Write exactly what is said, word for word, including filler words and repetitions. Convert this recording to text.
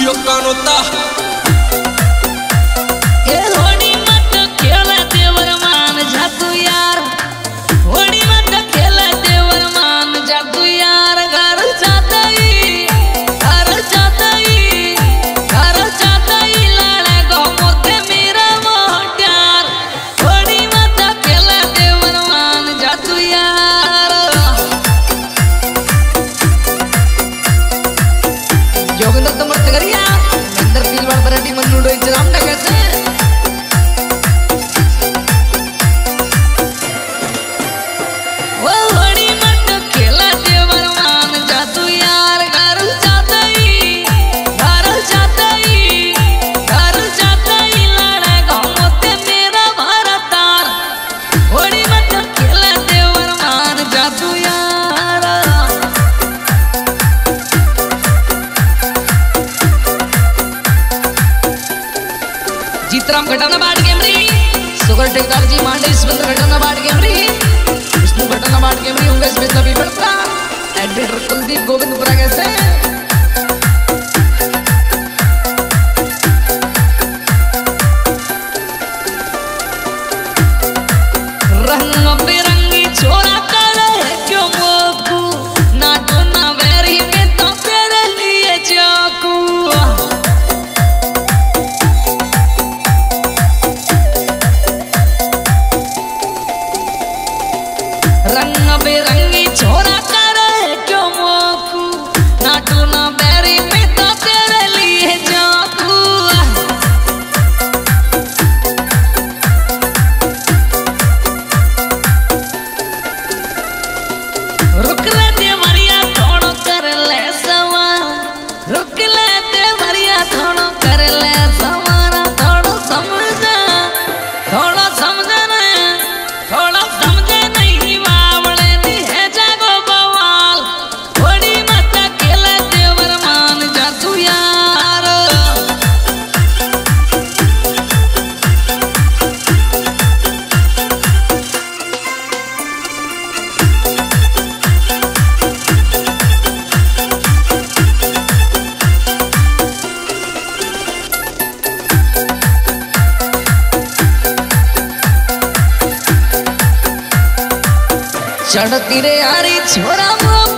Studio Kanota. ए होड़ी मत खेला देवर मान जा तू यार, होड़ी मत खेला देवर मान जा तू यार। घर जाता ही घर जाता ही घर जाता ही लाड़े गो मोते मेरा मोट्यार। होड़ी मत खेला देवर मान जा तू यार। जोगिंदर तो मत करिया अंदर पीलवाड़ बराटी मन्नूडो इंतजाम ना कैसे वो होड़ी मत खेला देवर मान जा तू यार। घर जाता ही घर जाता ही घर जाता ही लाड़े गो मोते मेरा भारतार। होड़ी मत खेला देवर मान जा तू यार। जीतराम घटना बाट गेमरी, सुगर टेकदार जी मांडे सुंदर घटना बाट गेमरी, विष्णु घटना बाट गेमरी होंगे इसमें सभी बड़का एडिटर कुलदीप गोविंदपुरा कैसे रंग बिरंगी छोरा करे क्यों मोकू ना तो ना वेरी में तो तेरे लिए चाकू। रंग बिरंगी छोरा करे क्यों मोकू ना तू ना बैरी में तो तेरे लिए चाकू। रुक ले देवरिया थोड़ो कर ले सवार, रुक ले देवरिया थोड़ो कर ले सवार। थोड़ो समझा थोड़ो समझा नहीं थोड़ो समझे नहीं बावड़े दी है जागो बवाल। होड़ी मत खेला देवर मान जा तू यार। चढ़ती रे यारी छोरा वो